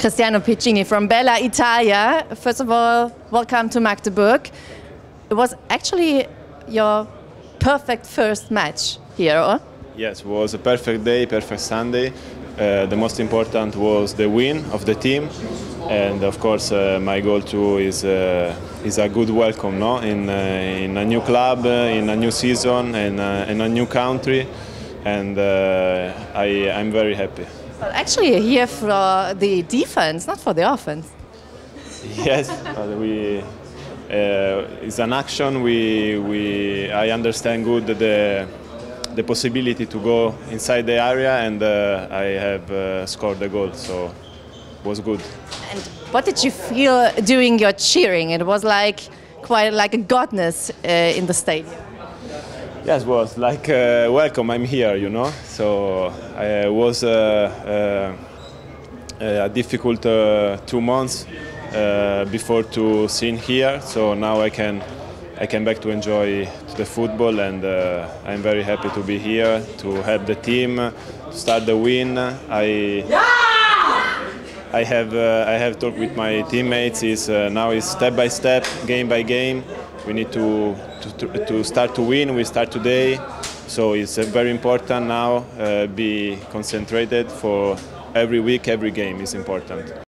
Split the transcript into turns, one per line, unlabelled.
Cristiano Piccini from Bella Italia. First of all, welcome to Magdeburg. It was actually your perfect first match here, or?
Yes, it was a perfect day, perfect Sunday. The most important was the win of the team, and of course my goal too is a good welcome, no? In a new club, in a new season, in a new country, and I'm very happy.
Well, actually, you're here for the defense, not for the offense.
Yes, it's an action. I understand good the possibility to go inside the area, and I have scored the goal, so it was good.
And what did you feel during your cheering? It was quite like a godness in the stadium.
Yes, it was like welcome. I'm here, you know. So it was a difficult 2 months before to sing here. So now I can back to enjoy the football, and I'm very happy to be here to help the team to start the win. I have talked with my teammates. Now it's step by step, game by game. We need to start to win. We start today, so it's very important now. Be concentrated for every week, every game is important.